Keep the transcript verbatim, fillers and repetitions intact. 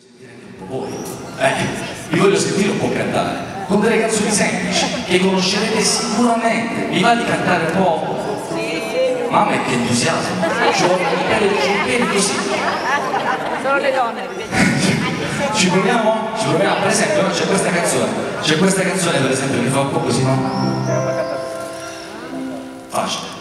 sentire anche un po' voi, eh? Vi voglio sentire un po' cantare, con delle canzoni semplici, che conoscerete sicuramente. Vi va di cantare un po'? Mamma che entusiasmo, ci vogliono i peli dei ciumpini così. Solo le donne. Ci proviamo? Ci proviamo, per esempio, c'è questa canzone, c'è questa canzone per esempio che fa un po' così, no? Facile.